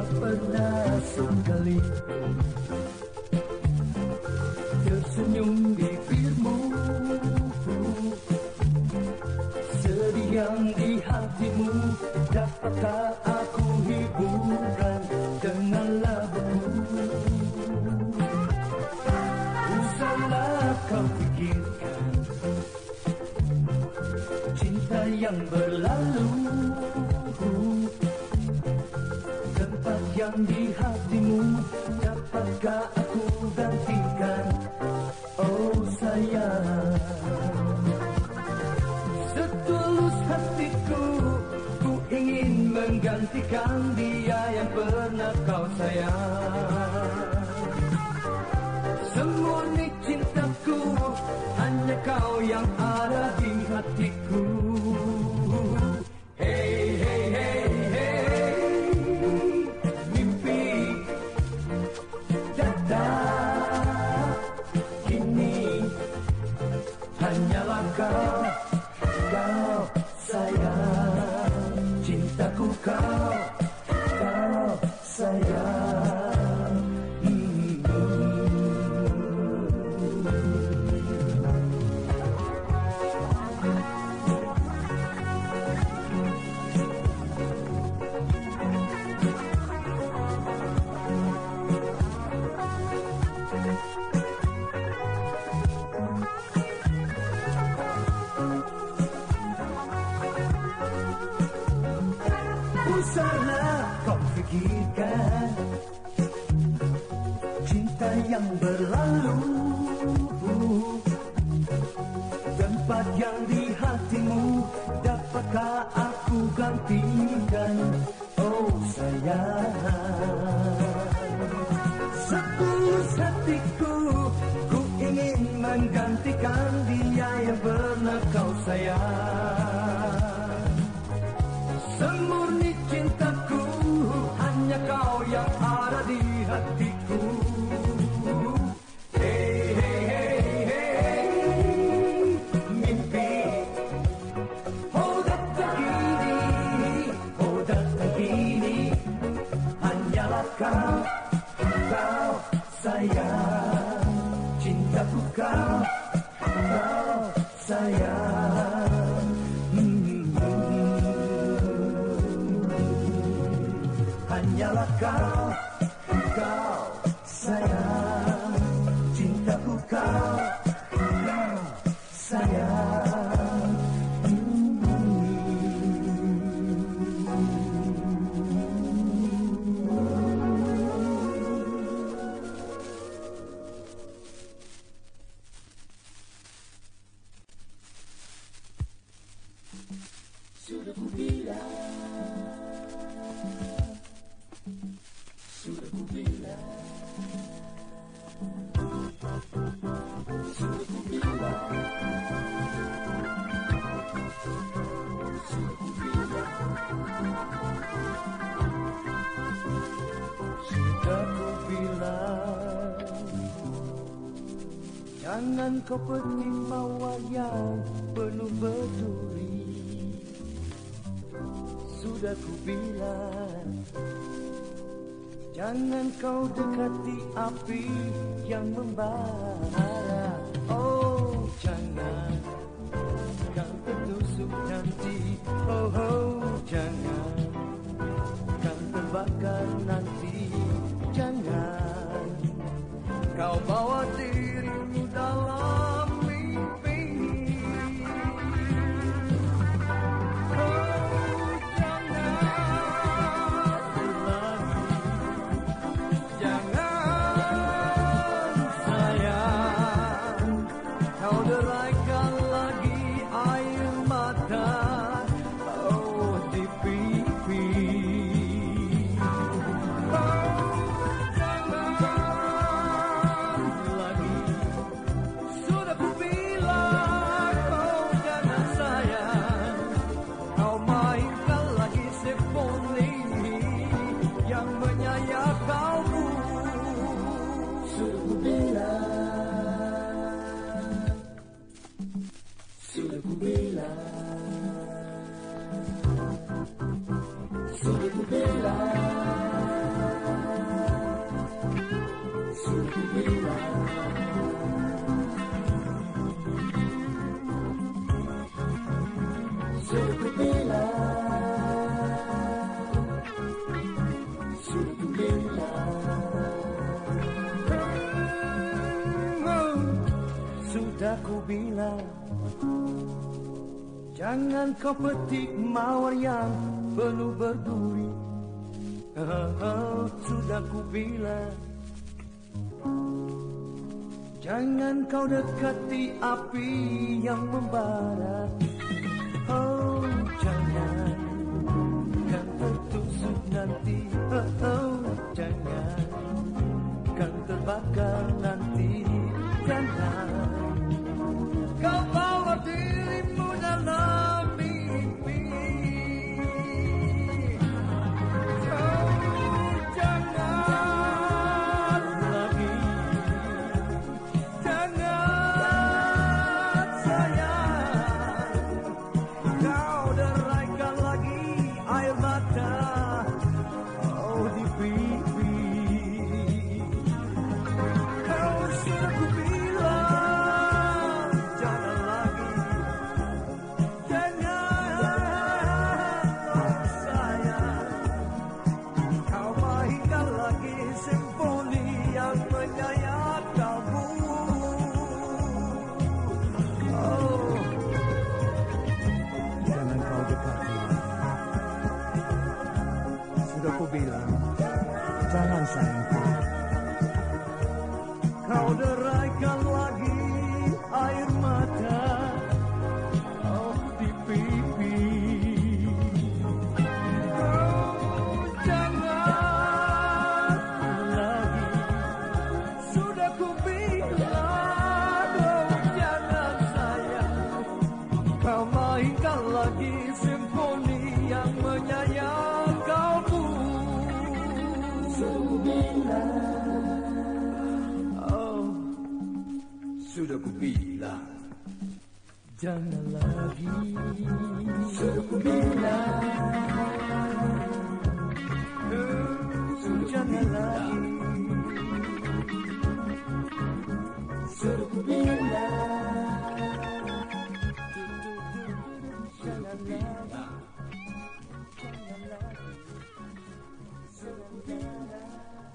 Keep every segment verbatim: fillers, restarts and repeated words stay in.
tak pernah sekali tersenyum bibirmu, sedih yang di hatimu. Dapatkah aku hiburkan dengan laguku? Usahlah kau pikirkan cinta yang berlalu, tempat yang di hatimu. Dapatkah aku gantikan? Oh sayang, setulus hatiku, ku ingin menggantikan dia yang pernah kau sayang. Semurni cintaku, hanya kau yang ada di hatiku. Hey, hey, hey, hey, mimpi datang kini, hanyalah kau, kau sayang. Cintaku kau, kau sayang. Usahlah kau fikirkan cinta yang berlalu, tempat yang di hatimu. Dapatkah aku gantikan? Oh sayang, setulus hatiku, ku ingin menggantikan dia yang pernah kau sayang. Semurni cintaku, hanya kau yang ada di hatiku. Hey, hey, hey, hey, mimpi, oh datang kini, oh datang kini, hanyalah kau, kau sayang. Cintaku kau, kau sayang. Hanyalah kau, kau sayang. Cintaku kau, kau sayang. Sudah ku bilang, sudah ku bilang, sudah ku bilang, sudah ku bilang, sudah ku bilang, jangan kau pergi mawar yang penuh berduri. Sudah ku bilang, jangan kau dekati api yang membara. Oh jangan, kau tertusuk nanti. Oh, oh jangan, kau terbakar nanti. Jangan kau bawa dirimu dalam mimpi. Deraikan lagi air mata, oh di pipi. Oh jangan lagi, sudah ku bilang, oh jangan sayang, kau mainkan lagi symphony yang menyayat kalbu. Sudah ku bilang, sudah ku bilang, sudah ku bilang, ku bilang, jangan kau petik mawar yang penuh berduri. Oh, oh, sudah ku bilang, jangan kau dekati api yang membara. Oh, jangan, kan tertusuk nanti. Oh, oh, jangan, kan terbakar nanti. Jangan kau bawa dirimu dalam mimpi. Oh, jangan lagi, jangan sayang, kau deraikan lagi air mata. Oh, di pipi. Kau sudah ku bilang, jangan lagi, jangan sayang, kau mainkan lagi simfoni yang menyayat kalbu. Oh, jangan kau dekati. Sudah ku bilang, jangan sayangku. Kau deraikan lagi air mata. Oh, di pipi. Oh, jangan lagi. Sudah ku bilang, oh, jangan sayang, kau mainkan lagi simfoni yang menyayat kalbu. Sudah ku bilang, oh, sudah ku bilang, jangan lagi. Sudah ku bilang, oh, jangan lagi. Sudah ku bilang, jangan lagi. Jangan lagi. Sudah ku bilang.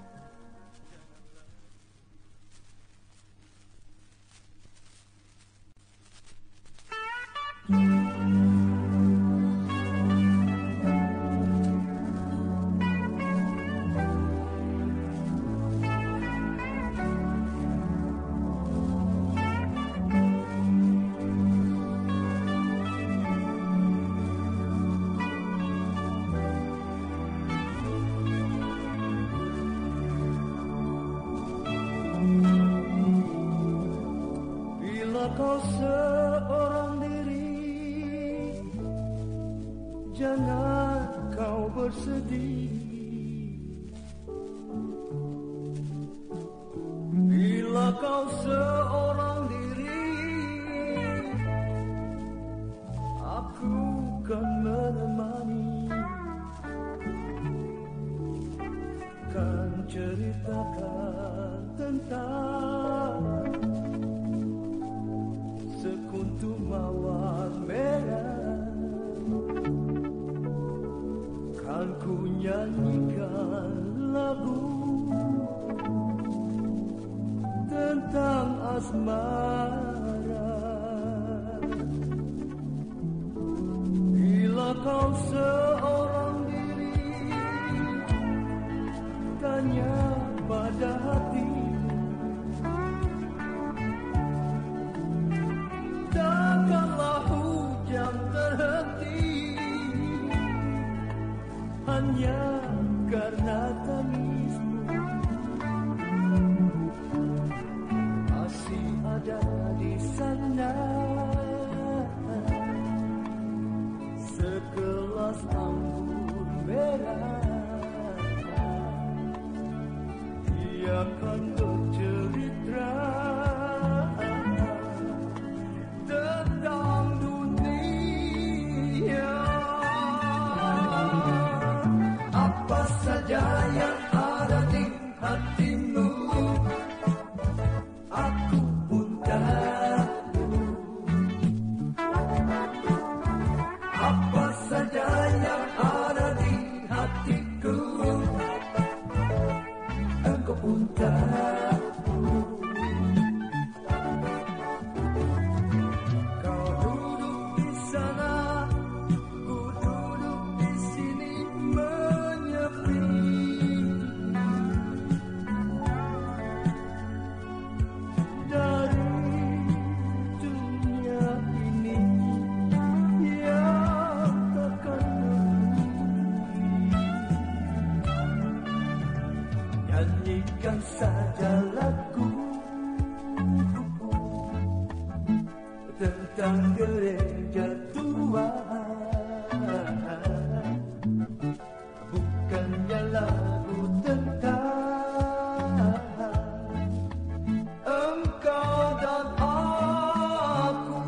Bila kau seorang diri, jangan kau bersedih. Bila kau seorang diri, aku kan menemani, kan ceritakan tentang sekuntum mawar merah. Kan ku nyanyikan lagu tentang asmara. Bila kau seorang diri, tanya pada hati, takkanlah hujan terhenti hanya karena tangismu. Masih ada di sana segelas anggur merah. Dia akan bercerita tentang dunia. Apa saja yang ada di hatimu, aku pun tahu. Apa saja yang ada di hatiku, engkau pun tahu. Nyanyikan saja lagu tentang gereja tua, bukannya lagu tentang engkau dan aku.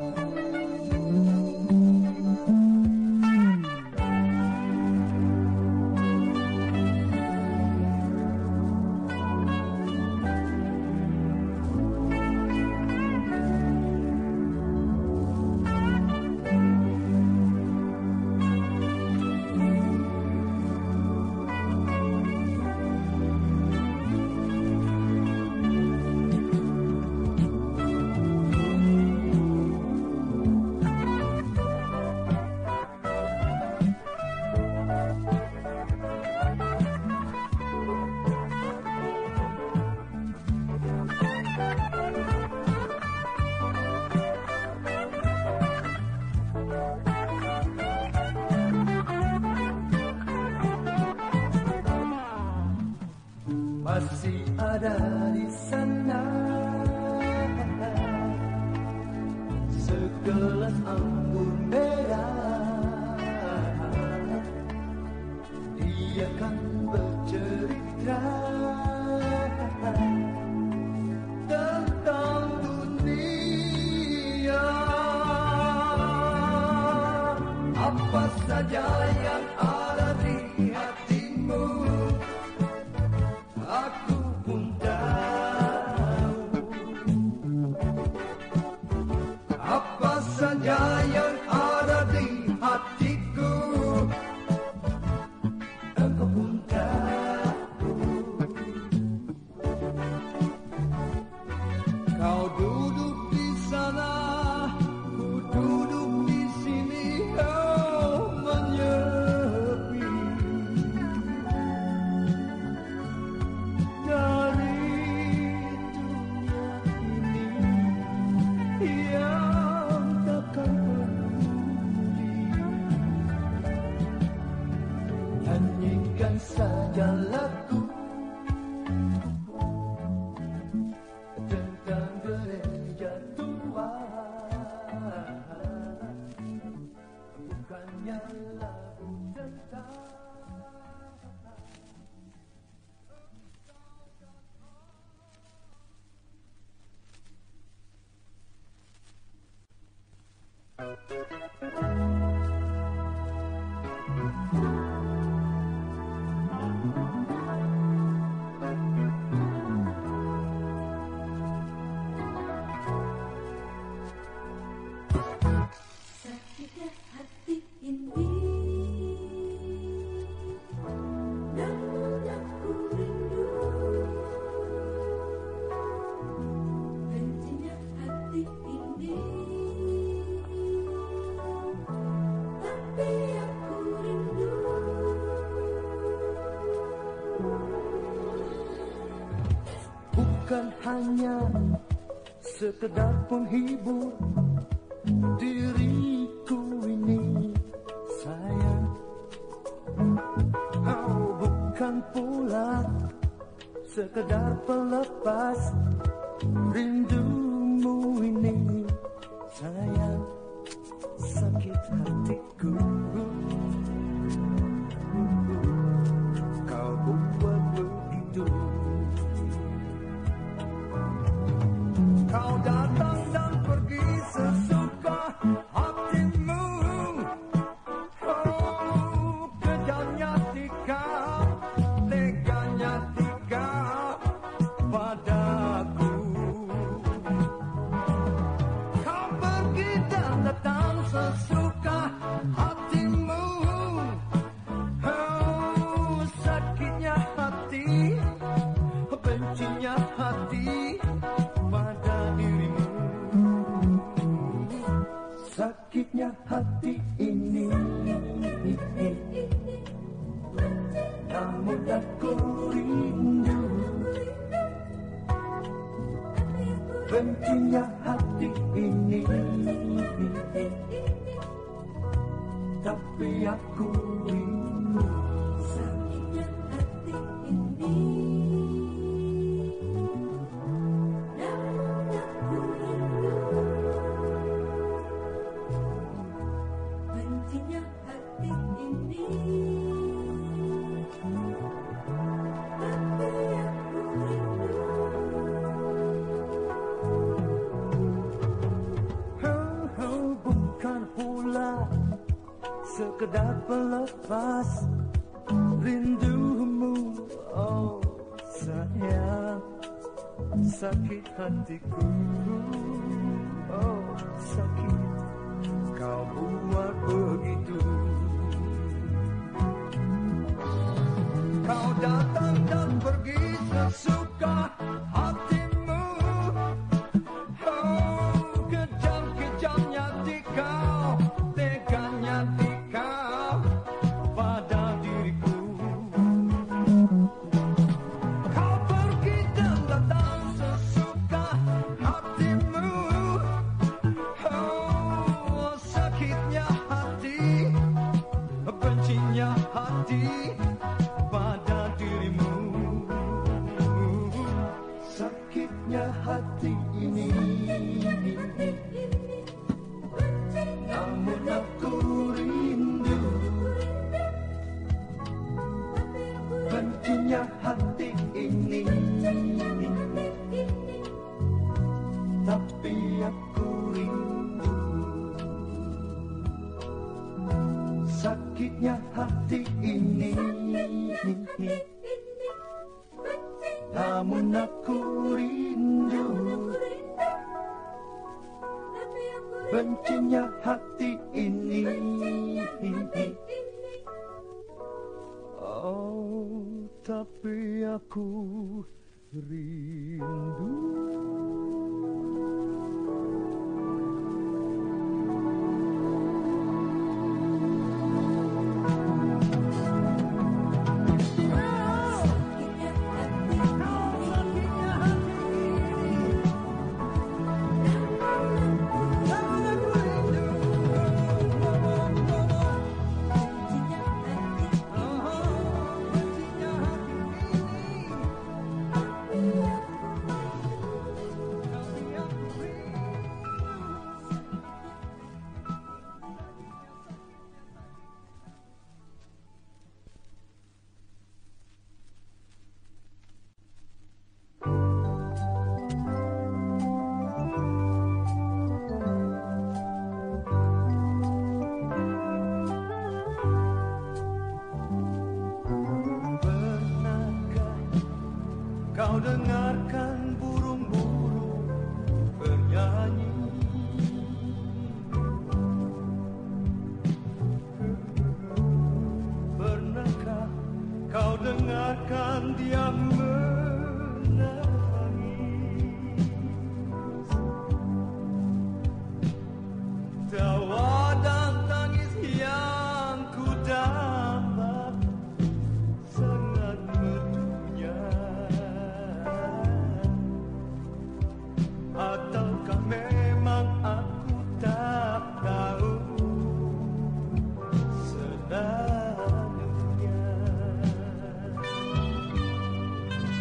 Masih ada di sana segelas anggur merah. Dia kan bercerita tentang dunia, apa saja yang ada di hatimu. Aku pun tahu apa saja yang ada di hatiku. Engkau pun tahu. Kau duduk di sana, ku duduk di sini, kau menyepi. Dari dunia ini yang takkan peduli, nyanyikan saja lagu tentang gereja tua, bukannya lagu tentang sakitnya hati ini, namun aku rindu. Bencinya hati ini, tapi aku rindu. bukan hanya sekedar penghibur diriku ini, sayang. Oh, bukan pula sekedar pelepas rindumu ini, sayang. Sakit hatiku kau buat begitu. Kau datang dan pergi sesuka hatimu. Oh, kejamnya sikap, teganya sikap padaku. Kau pergi dan datang sesuka hatimu. Oh, sakitnya hati, bencinya hati pada dirimu. Sakitnya hati ini, namun aku rindu. Bencinya hati ini, tapi aku rindu. Sakitnya hati ini, Bukan pula sekedar pelepas rindumu, oh sayang, sakit hatiku, oh sakit, kau buat begitu. Kau datang dan pergi sesuka hatimu, oh kejam-kejamnya di kau, teganya di kau pada diriku. Kau pergi dan datang sesuka hatimu, oh sakitnya hati, bencinya hati pada dirimu. Sakitnya hati ini, namun aku rindu. Bencinya hati ini, tapi aku rindu. Sakitnya hati ini, namun aku rindu. Bencinya hati ini, oh tapi aku rindu. Kau dengarkan burung-burung bernyanyi, pernahkah kau dengarkan dia menangis? Tawa dan tangis yang ku dapat sangat merdunya. Ataukah memang aku tak tahu sebenarnya?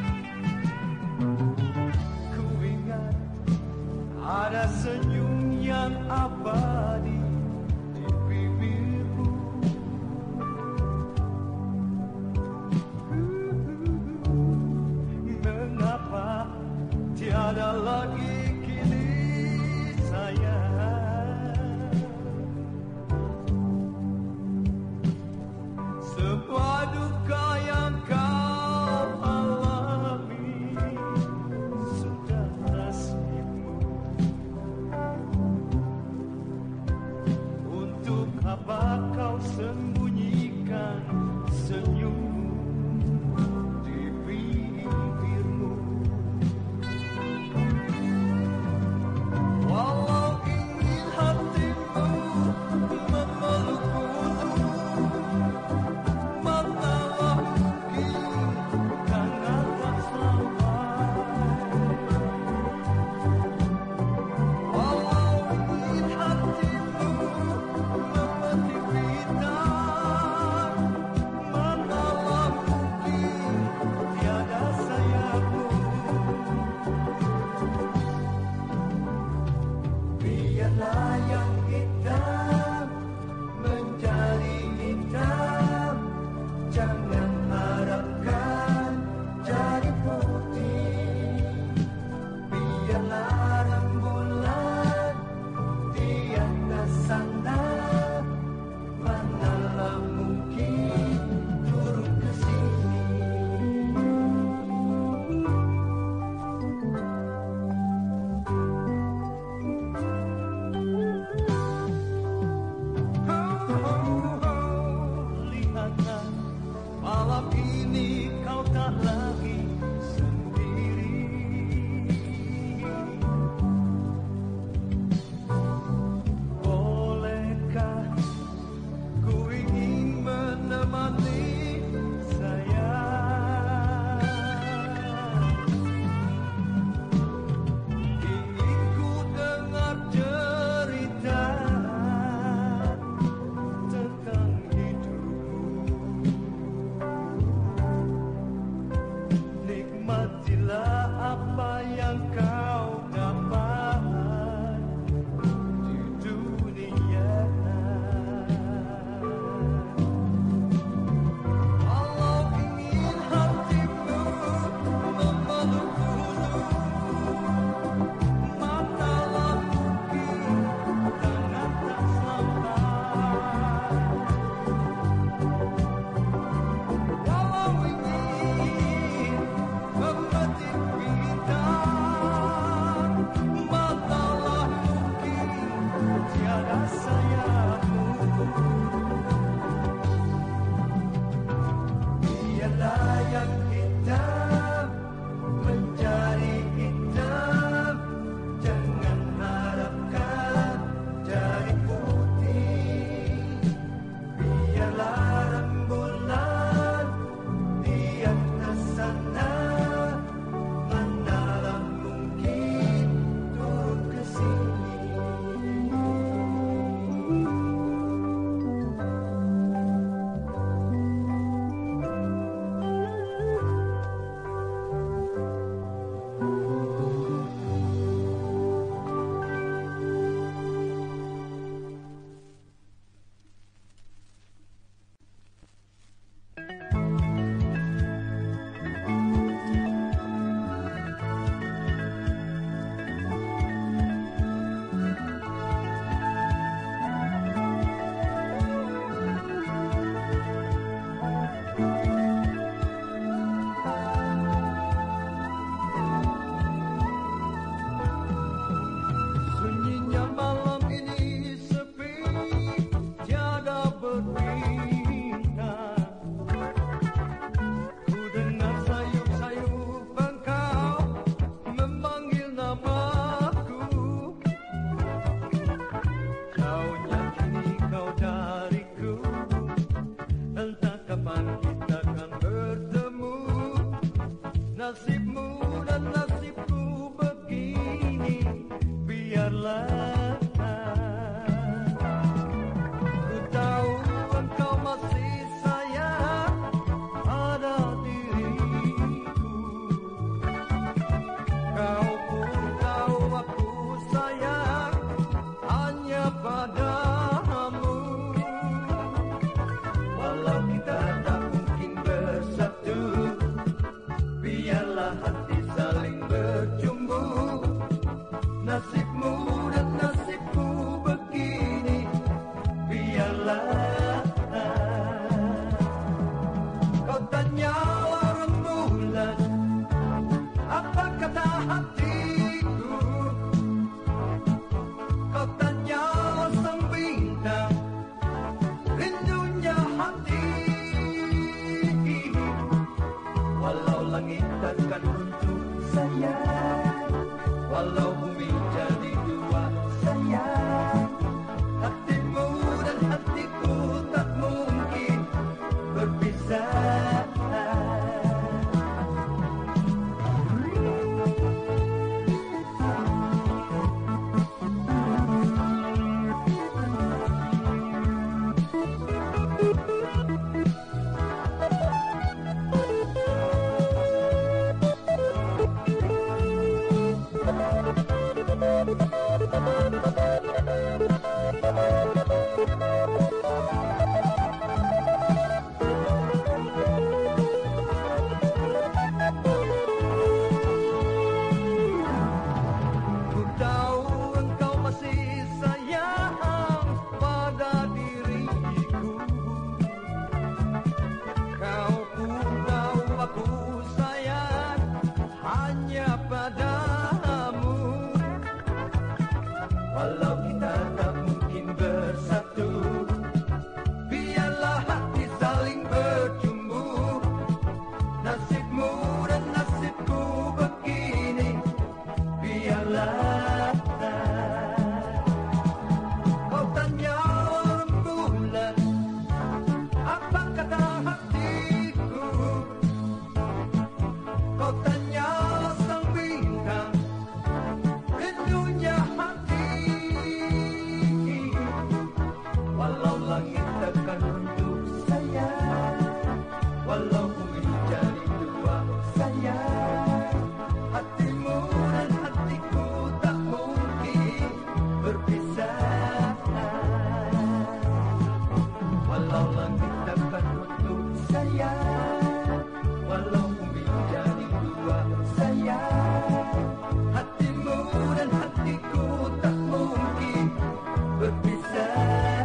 lagi sendiri. Bolehkah ku ingin menemani saya, ingin ku dengar cerita tentang hidupmu. Nikmatilah apa yang kau dapat di dunia. Walau ingin hatimu memelukku, matalah mungkin tangan tak sampai. Walau ingin memetik bintang, matalah mungkin tiada sayapmu. Biarlah yang hitam menjadi hitam, jangan harapkan jadi putih. Biarlah rembulan di atas sana, manalah mungkin turun ke sini. Sunyinya malam ini sepi, tiada berbintang. Ku dengar sayup-sayup engkau memanggil namaku. Jauhnya kini kau dariku, entah kapan kita akan bertemu. Nasibmu dan nasibku begini, biarlah. Ku tahu engkau masih sayang pada diriku. Kau pun tahu aku sayang hanya padamu. Walau kita tak mungkin bersatu, biarlah hati saling berjumbu. Nasibmu dan nasibku begini, biarlah. Kau tanyalah rembulan, apa kata hatiku. Kau tanyalah sang bintang, rindunya hati. Walau langit takkan runtuh sayang, walau bumi jadi dua sayang, hatimu dan hatiku tak mungkin berpisah. Thank you. tanya sang bintang, rindunya hati. Walau langit takkan untuk saya, walau bumi jadi dua saya, hatimu dan hatiku tak mungkin berpisah. Walau langit takkan untuk saya, walau bumi jadi dua saya, hatimu dan hatiku tak mungkin berpisah.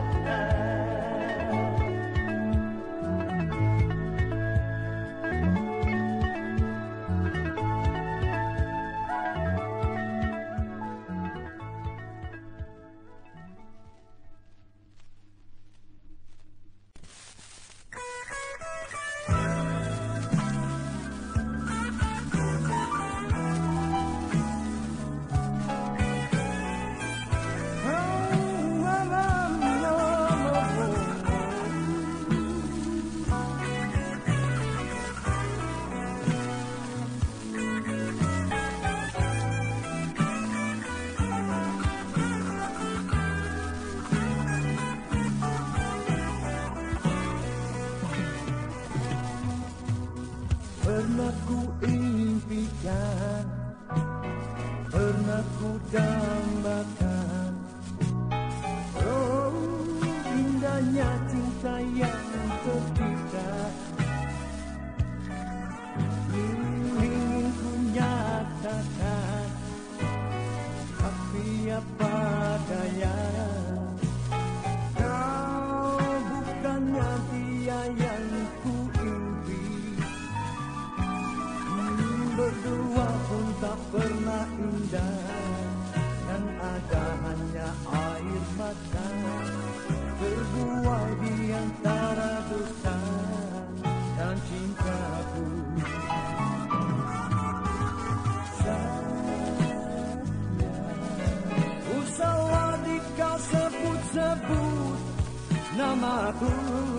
Pernah ku impikan, pernah ku dambakan, oh indahnya cinta yang tercipta. Ingin ku nyatakan, tapi apa daya, kau bukannya dia yang ku impi. Berdua pun tak pernah indah, yang ada hanya air mata, terbuai di antara dusta dan cintaku. Usahlah di kau sebut-sebut namaku.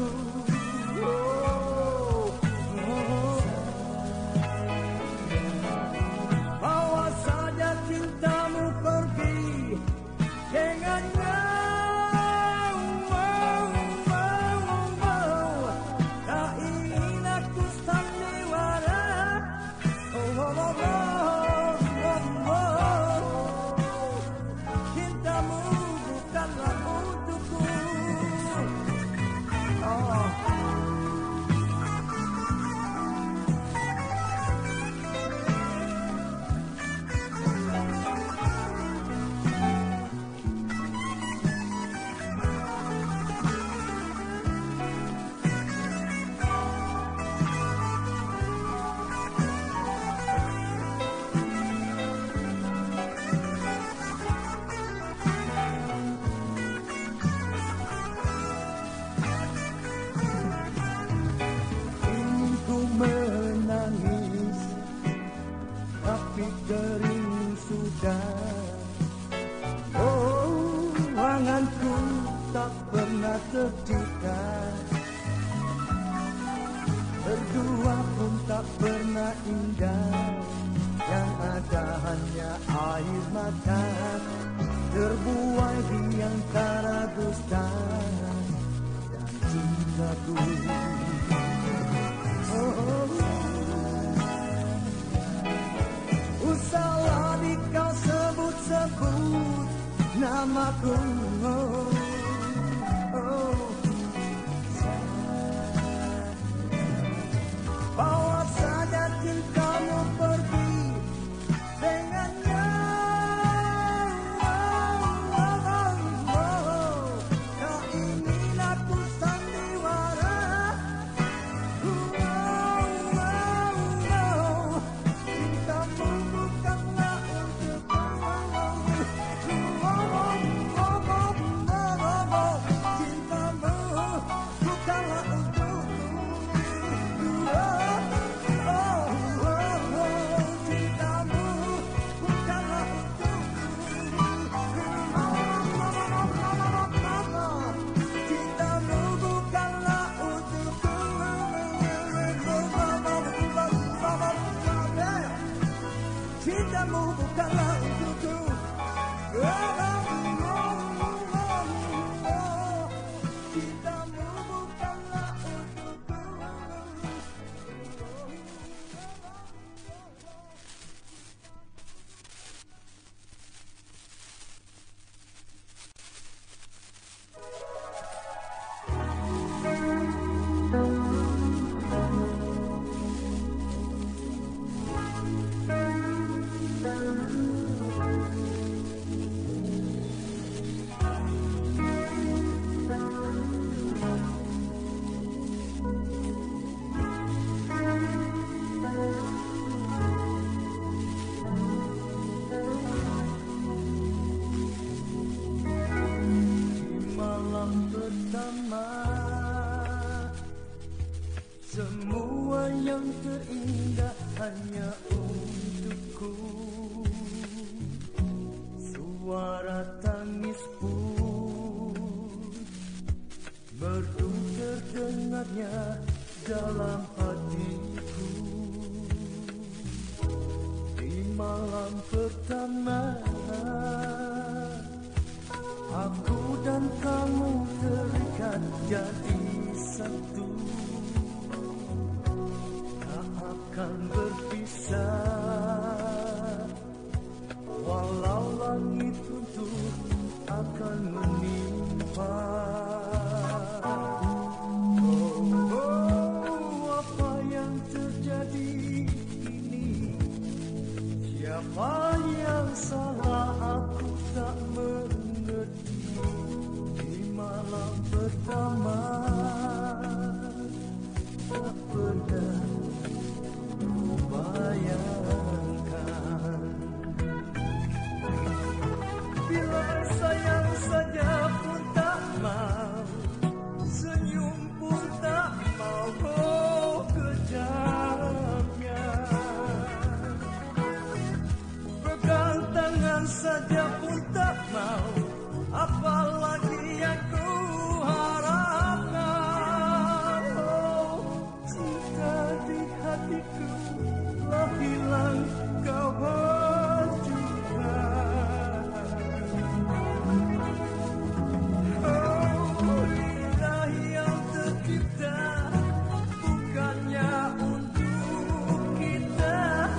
Oh, oh. Bawa saja cintamu pergi dengannya. Wow, wow, wow. Tak ingin aku sandiwara. Oh, oh, oh, oh, oh, oh. Cintamu bukanlah untukku. Oh. Menangis, tapi kering sudah. Oh, anganku tak pernah tercipta. Berdua pun tak pernah indah, yang ada hanya air mata, terbuai di antara dusta dan cintaku. Usahlah di kau sebut-sebut namaku. Oh, oh. Bawa saja cintamu pergi dengannya. Oh, oh, oh, oh. Tak ingin aku sandiwara. Cintamu cintamu bukanlah untukku. Oh, oh, oh, oh, oh. Cintamu bukanlah untukku. Pertama, semua yang terindah hanya untukku. Suara tangis pun merdu terdengarnya dalam hatiku. Di malam pertama, aku dan kamu terikat jadi satu, tak akan berpisah. Walau langit runtuh akan menimpa. Oh, oh, apa yang terjadi ini? Siapa yang salah? Aku tak mengerti. Di malam pertama tak pernah kubayangkan, bila sayang saja pun tak mau, senyum pun tak mau, oh kejamnya. Pegang tangan saja pun tak mau, apalagi yang ku harapkan. Oh, cinta di hatiku telah hilang, kau berjuang. Oh, lidah yang tercipta bukannya untuk kita.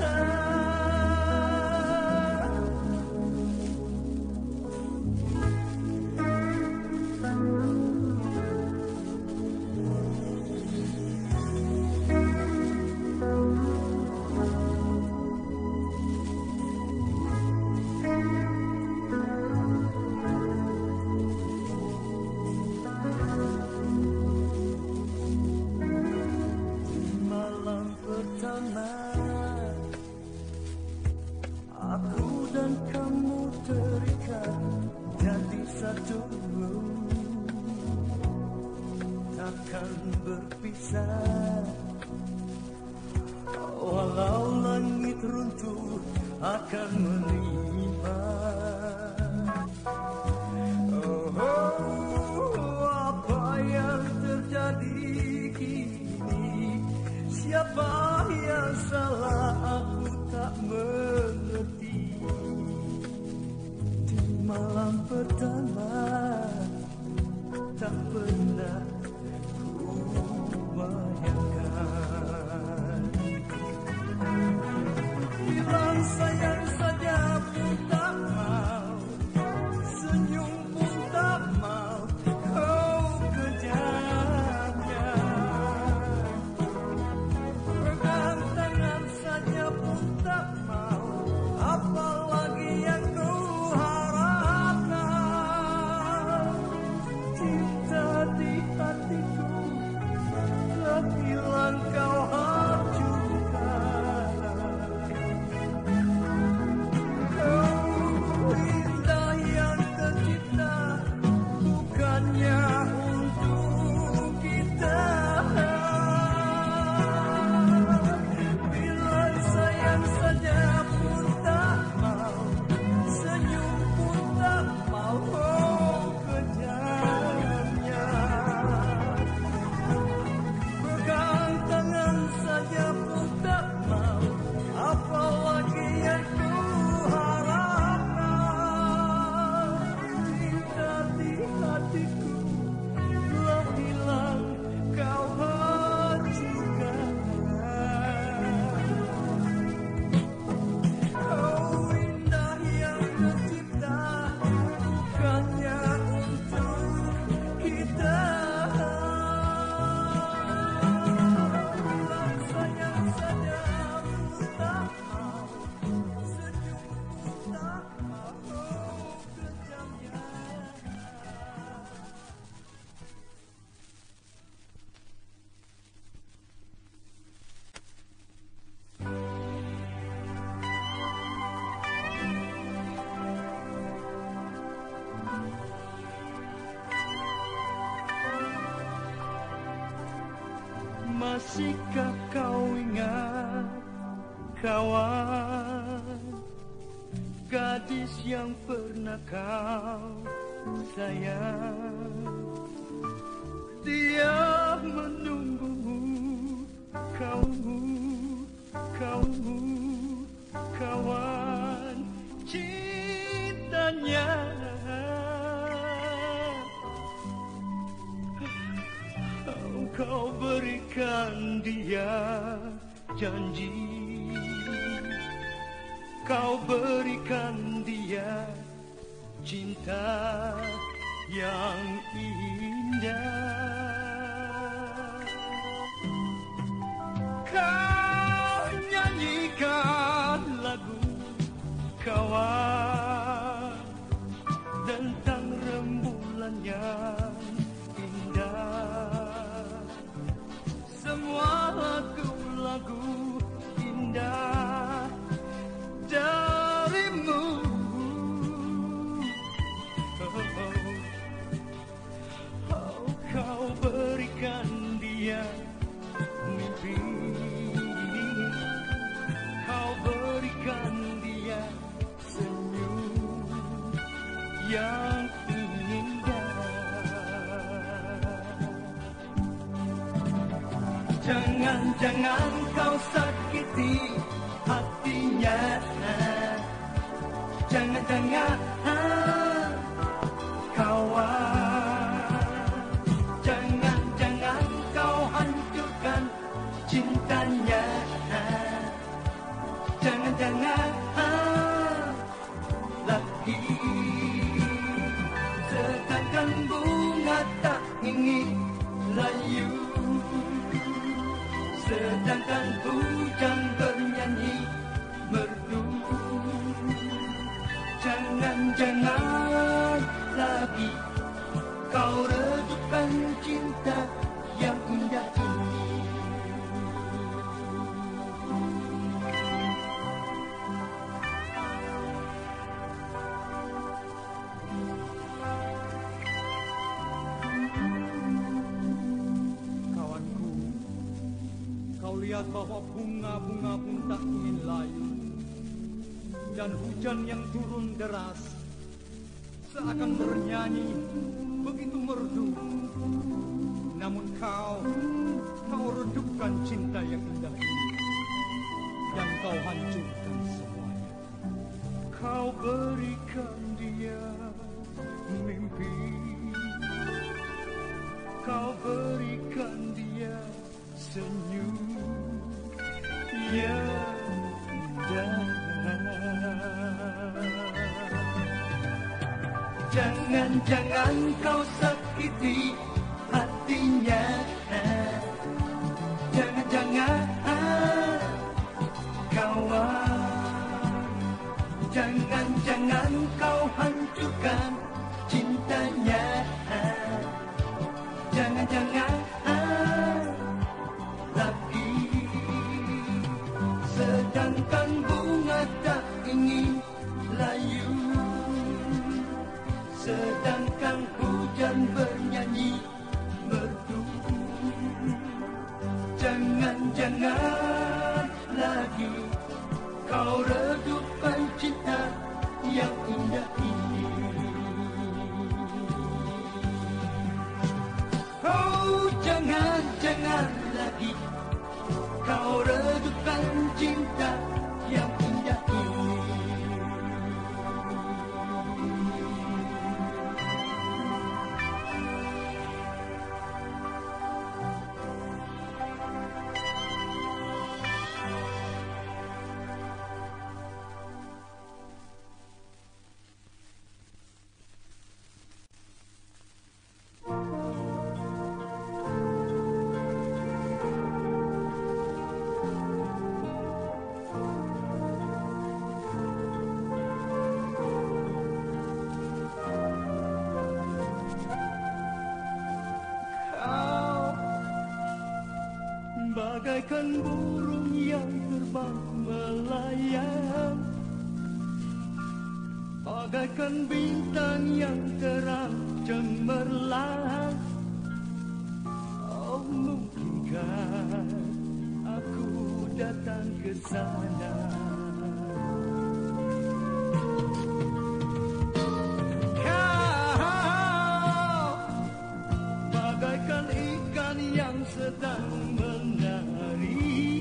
Aku dan kamu terikat jadi satu, takkan berpisah. Walau langit runtuh akan menimpa. Oh, oh, apa yang terjadi kini? Siapa yang salah? Aku tak mengerti. Di malam pertama tak pernah kubayangkan, bilang sayang saja Masihkah kau ingat, kawan, gadis yang pernah kau sayang? Dia menunggumu, kau, kau, kawan cintanya. Kau berikan dia janji, kau berikan dia cinta yang indah. Kau nyanyikan lagu, kawan, tentang rembulan yang indah. Semua lagu-lagu indah darimu. Oh, oh. Oh, kau berikan dia mimpi, kau berikan dia senyum yang jangan-jangan kau sakiti hatinya. Jangan-jangan kawan, jangan-jangan kau hancurkan cintanya. Jangan-jangan lagi, sedangkan bunga tak ingin layu, sedangkan hujan bernyanyi merdu. Jangan-jangan lagi kau redupkan cinta yang indah ini. Kawanku, kau lihat bahwa bunga-bunga pun tak ingin layu, dan hujan yang turun deras seakan bernyanyi begitu merdu. Namun kau, kau redupkan cinta yang indah ini, dan kau hancurkan semuanya. Kau berikan dia mimpi, kau berikan dia senyum yang indah. Jangan-jangan kau sakiti hatinya. Jangan-jangan kawan, jangan-jangan kau hancurkan cintanya. Jangan-jangan lagi, sedangkan bunga tak ingin layu, sedangkan hujan bernyanyi merdu. Jangan-jangan lagi kau redupkan cinta yang indah ini. Oh, jangan-jangan lagi kau redupkan cinta yang indah ini. Bagaikan burung yang terbang melayang, bagaikan bintang yang terang cemerlang. Oh, mungkinkah Mungkinkah aku datang ke sana? Kau bagaikan ikan yang sedang menari,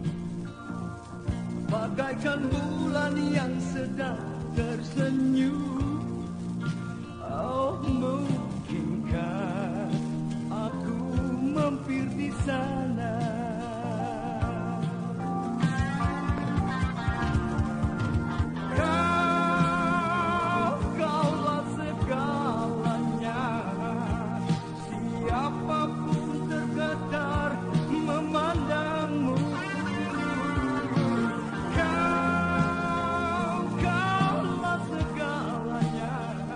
bagaikan bulan yang sedang tersenyum. Oh, mungkinkah aku mampir di sana? Kau, kaulah segalanya. Siapapun tergetar memandangmu. Kau, kaulah segalanya.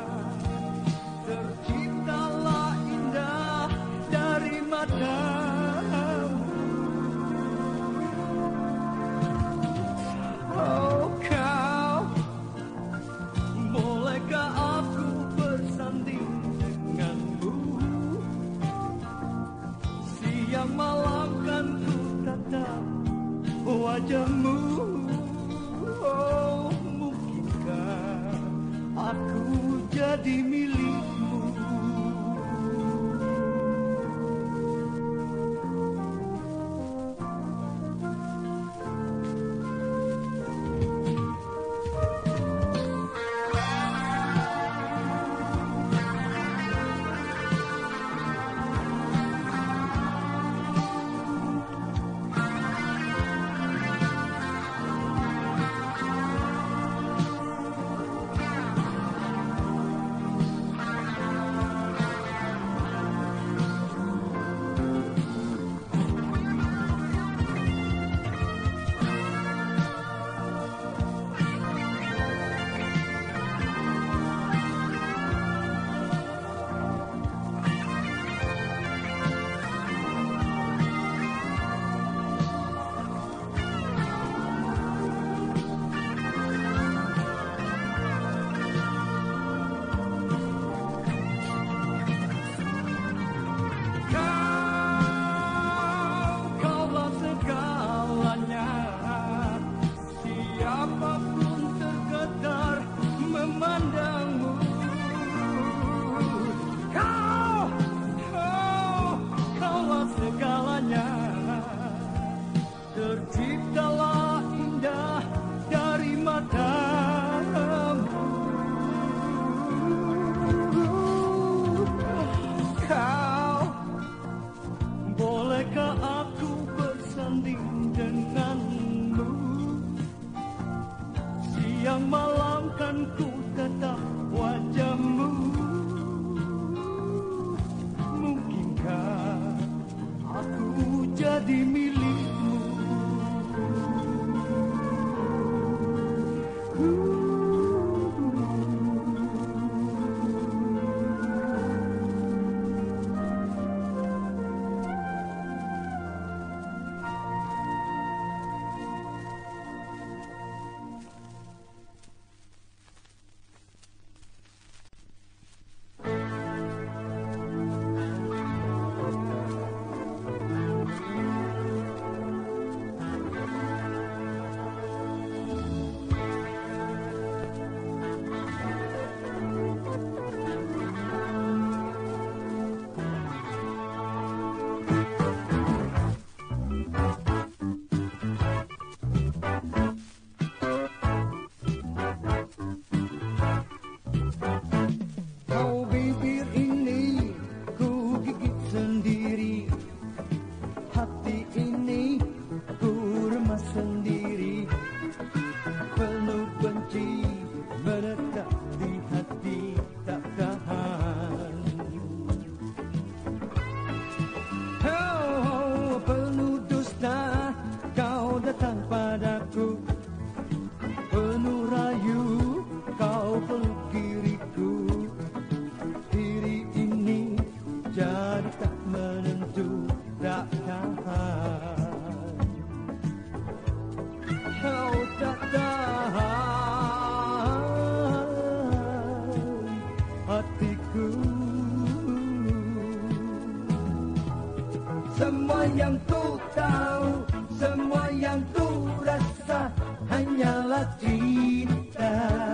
Terciptalah indah dari matamu. Oh, kau, bolehkah aku bersanding denganmu? Siang malam kan ku tatap wajahmu. Oh, mungkinkah aku jadi milikmu? Siapapun tergetar memandangmu. Kau, kau, kaulah segalanya. Terciptalah indah dari matamu. Kau, bolehkah aku bersanding denganmu? Siang malam kan ku tetap wajahmu. Mungkinkah aku jadi milikmu? hanyalah cinta.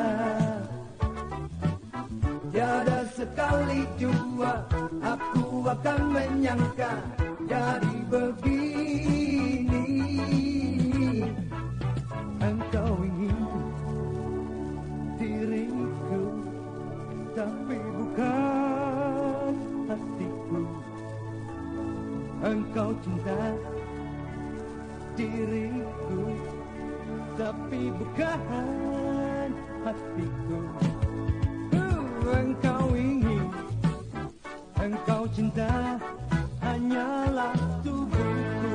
Tiada sekali jua aku akan menyangka jadi begini. Engkau ingin diriku, tapi bukan hatiku. Engkau cinta diriku, tapi bukan hatiku. Uh, engkau ingin, engkau cinta hanyalah tubuhku.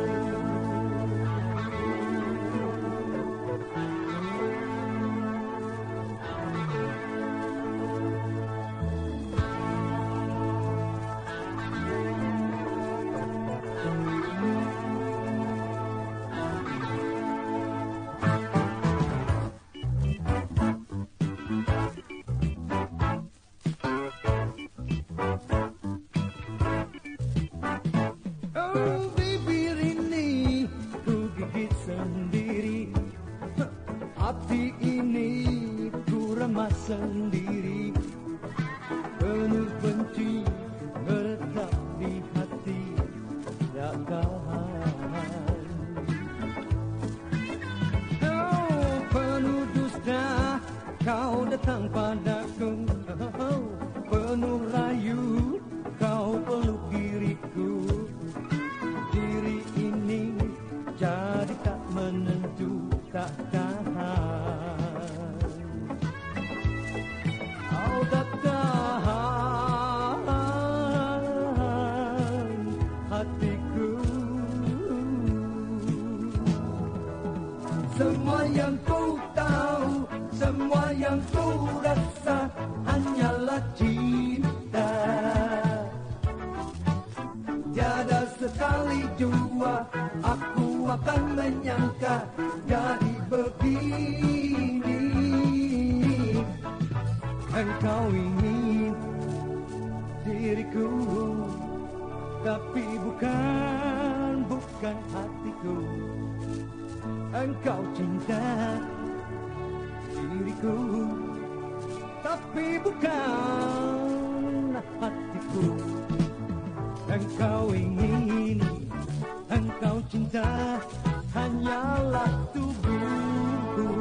Oh, bibir ini ku gigit sendiri, hati ini ku remas sendiri. Penuh benci meretap di hati, tak tahan. Oh, penuh dusta kau datang padaku, oh, penuh rayu kau peluk diriku. Diri ini jadi tak menentu, tak tahan. Kau tak tahan hatiku. Semua yang ku tahu, semua yang ku rasa hanyalah cinta. Tiada sekali jua aku akan menyangka jadi begini. Engkau ingin diriku, tapi bukan, bukan hatiku. Engkau cinta diriku, tapi bukan hatiku. Engkau ingin, engkau cinta hanyalah tubuhku.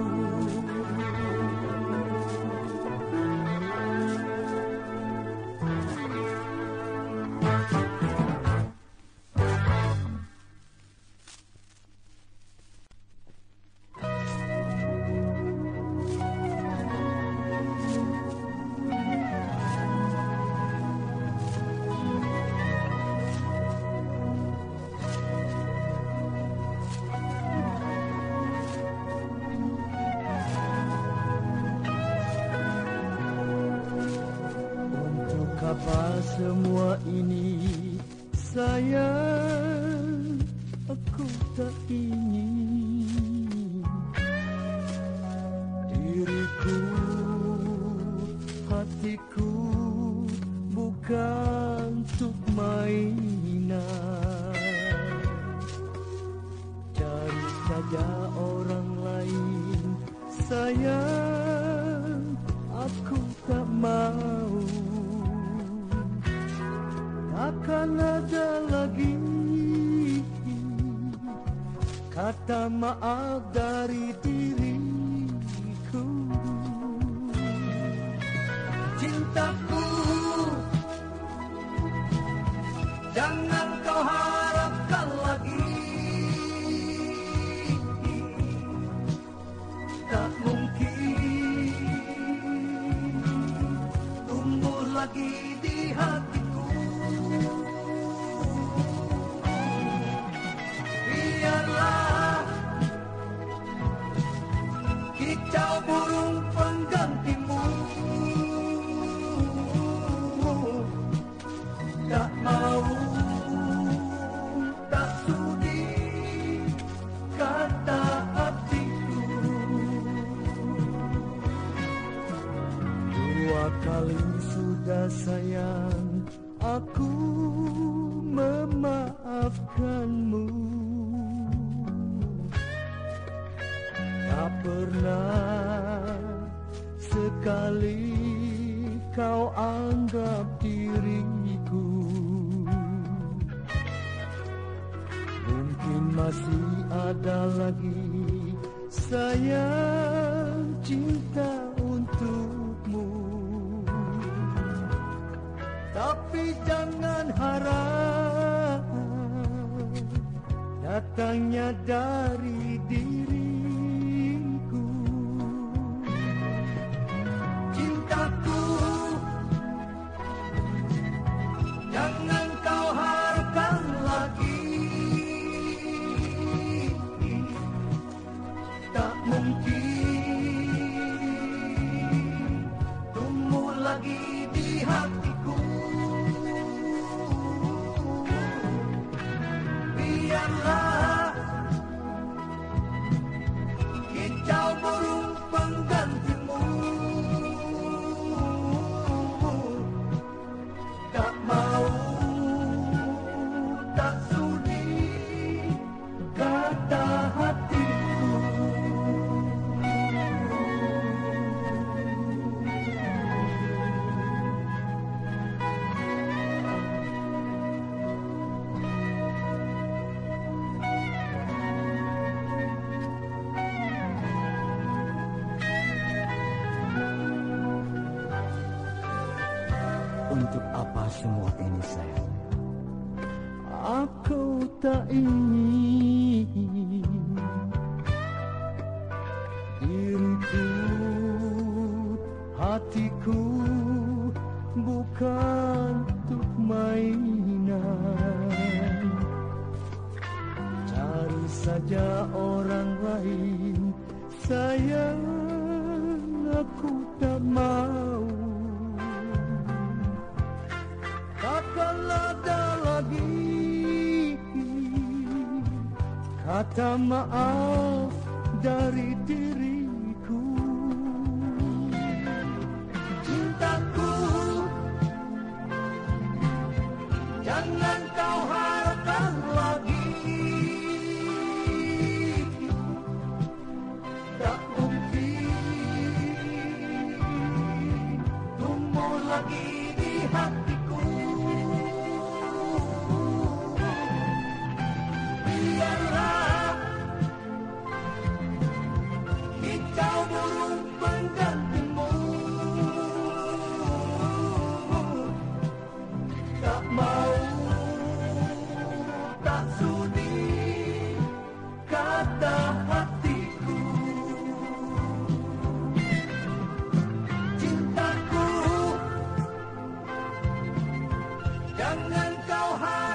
Apa semua ini sayang, aku tak ingin. Diriku, hatiku bukan untuk mainan. Cari saja orang lain, sayang, aku tak mau. Akan ada lagi kata maaf dari diriku. Cintaku, jangan kau harapkan lagi. Tak mungkin tumbuh lagi di hatiku. Biarlah kicau burung penggantimu, tak mau, tak sudi kata hatiku. Dua kali sudah sayang aku memaafkanmu. Tak pernah kau anggap diriku. Mungkin masih ada lagi sayang cinta untukmu, tapi jangan harap datangnya dari diriku. Cintaku, jangan kau harapkan lagi. Tak mungkin tumbuh lagi di hatiku. Biarlah kicau burung penggantimu. Tak mau, tak sudi kata hatiku. Untuk apa semua ini, sayang? Aku tak ingin diriku, hatiku bukan untuk mainan. Cari saja orang lain, sayang, aku tak mau. Takkan ada lagi kata maaf dari diriku. Cintaku, jangan kau harapkan lagi. Tak mungkin tumbuh lagi di hatiku. Biarlah kicau burung penggantimu. Tak mau, tak sudi kata hatiku. Cintaku, jangan kau harap